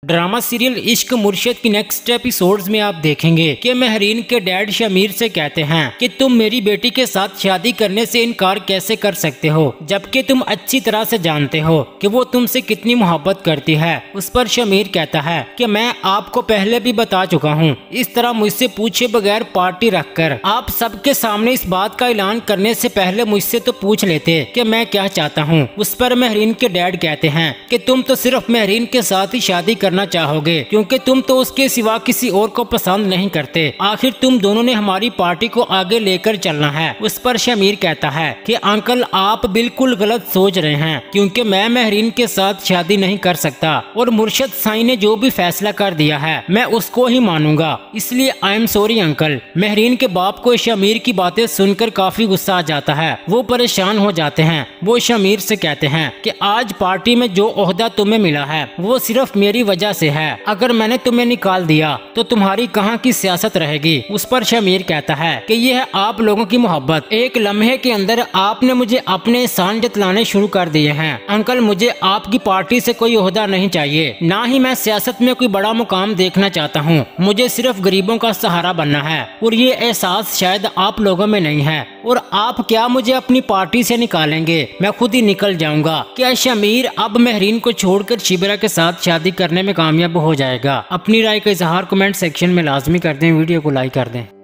Drama serial इश्क मुर्शिद की नेक्स्ट एपिसोड्स में आप देखेंगे कि महरीन के डैड शमीर से कहते हैं कि तुम मेरी बेटी के साथ शादी करने से इनकार कैसे कर सकते हो, जबकि तुम अच्छी तरह से जानते हो कि वो तुमसे कितनी मोहब्बत करती है। उस पर शमीर कहता है कि मैं आपको पहले भी बता चुका हूँ, इस तरह मुझसे पूछे बगैर पार्टी रखकर आप सबके सामने इस बात का ऐलान करने से पहले मुझसे तो पूछ लेते कि मैं क्या चाहता हूँ। उस पर महरीन के डैड कहते हैं कि तुम तो सिर्फ महरीन के साथ ही शादी करना चाहोगे, क्योंकि तुम तो उसके सिवा किसी और को पसंद नहीं करते। आखिर तुम दोनों ने हमारी पार्टी को आगे लेकर चलना है। उस पर शमीर कहता है कि अंकल आप बिल्कुल गलत सोच रहे हैं, क्योंकि मैं महरीन के साथ शादी नहीं कर सकता और मुर्शिद साईं ने जो भी फैसला कर दिया है मैं उसको ही मानूंगा, इसलिए I am sorry uncle. Mahreen के बाप को शमीर की बातें सुनकर काफी गुस्सा आ जाता है, वो परेशान हो जाते हैं। वो शमीर से कहते हैं कि आज पार्टी में जो ओहदा तुम्हें मिला है वो सिर्फ मेरी वजह से है, अगर मैंने तुम्हें निकाल दिया तो तुम्हारी कहाँ की सियासत रहेगी। उस पर शमीर कहता है कि यह है आप लोगों की मोहब्बत, एक लम्हे के अंदर आपने मुझे अपने एहसान जतलाने शुरू कर दिए हैं। अंकल मुझे आपकी पार्टी से कोई ओहदा नहीं चाहिए, ना ही मैं सियासत में कोई बड़ा मुकाम देखना चाहता हूँ, मुझे सिर्फ गरीबों का सहारा बनना है और ये एहसास शायद आप लोगों में नहीं है। और आप क्या मुझे अपनी पार्टी से निकालेंगे, मैं खुद ही निकल जाऊंगा। क्या शमीर अब महरीन को छोड़कर शिबरा के साथ शादी करने में कामयाब हो जाएगा? अपनी राय का इजहार कमेंट सेक्शन में लाजमी कर दें, वीडियो को लाइक कर दें।